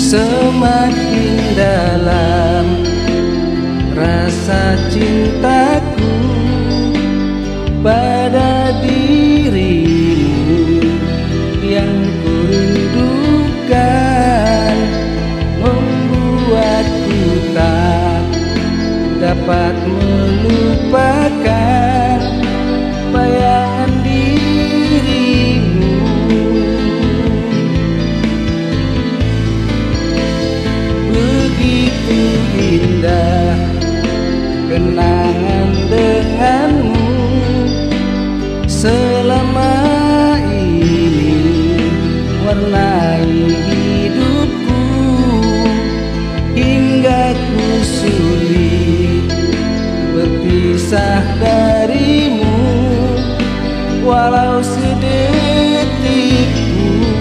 Semakin dalam rasa cintaku pada dirimu yang kurindukan, membuatku tak dapat melupakan bayangan dirimu. Begitu indah kenangan denganmu selama ini, warnai hidupku hingga ku sulit berpisah darimu walau sedetik pun.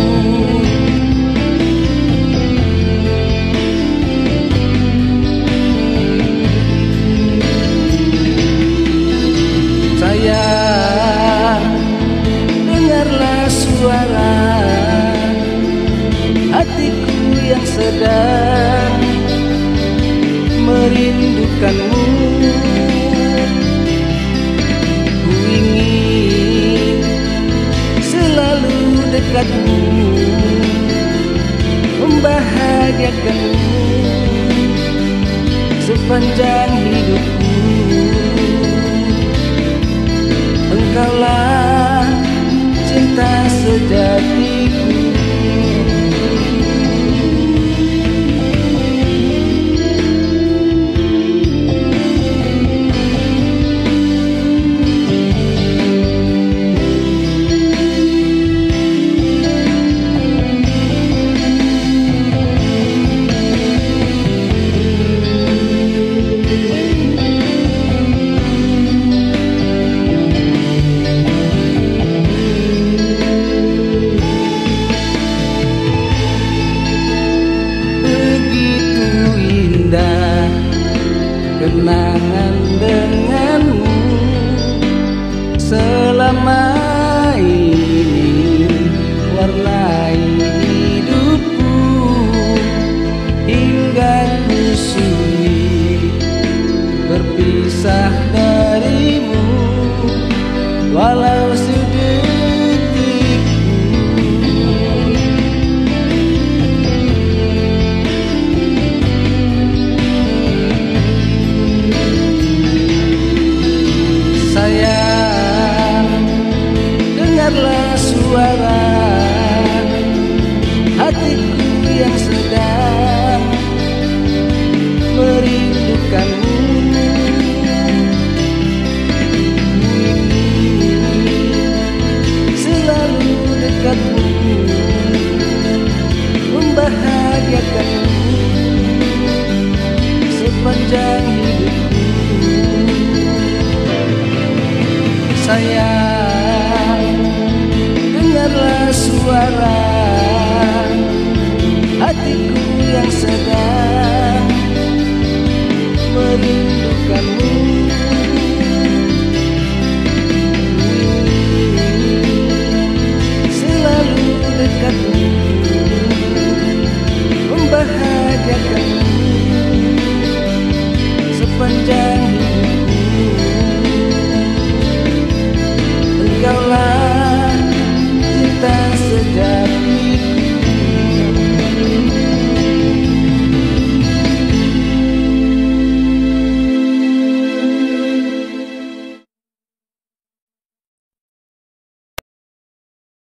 Sayang, dengarlah suara hatiku yang sedang merindukanmu. Ku ingin selalu dekatmu, membahagiakanmu sepanjang hidupku. Engkaulah cinta sejatiku. Kenangan denganmu selama ini, warnai hidupku hingga ku sulit berpisah darimu walau sedetik pun. Sayang, dengarlah suara hatiku yang sedang merindukanmu. Selalu dekatmu, membahagiakanmu sepanjang hidupku. Sayang, dengarlah suara hatiku yang sedang merindukanmu. Selalu dekatmu, membahagiakanmu sepanjang